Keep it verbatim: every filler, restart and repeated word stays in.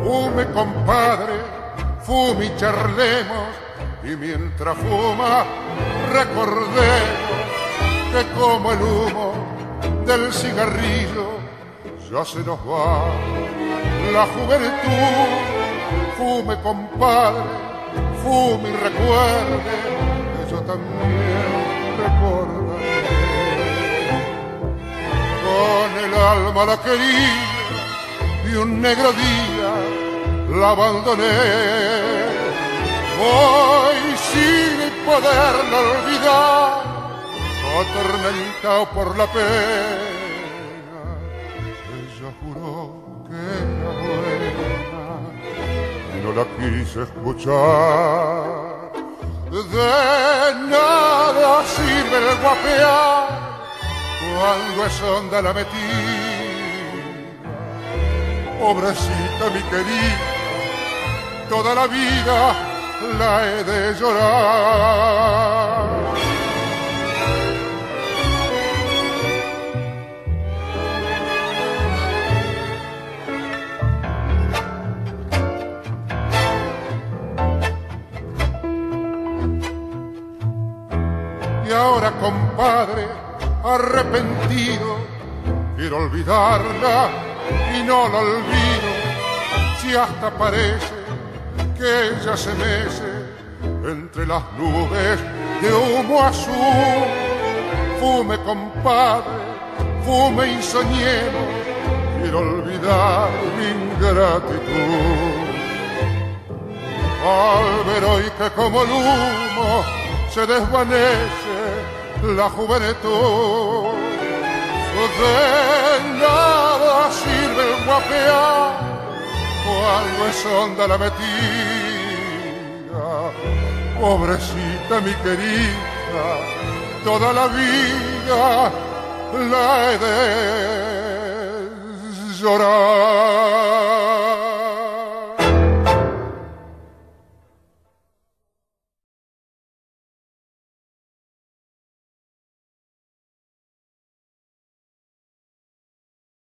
Fume, compadre, fume y charlemos, y mientras fuma recordemos que como el humo del cigarrillo ya se nos va la juventud. Fume, compadre, fume y recuerde que yo también recordaré. Con el alma la quería y un negro día la abandoné. Hoy sin poderla olvidar, atormentado por la pena, ella juró que era buena y no la quise escuchar. De nada sirve el guapear cuando es honda la metida. Pobrecita mi querida, toda la vida la he de llorar. Y ahora, compadre, arrepentido, quiero olvidarla y no la olvido. Si hasta parece que ella se mece entre las nubes de humo azul. Fume, compadre, fume y soñemos, quiero olvidar mi ingratitud. Al ver hoy que como el humo se desvanece la juventud, de nada sirve el guapear cuando es honda la metida. Pobrecita mi querida, toda la vida la he de llorar.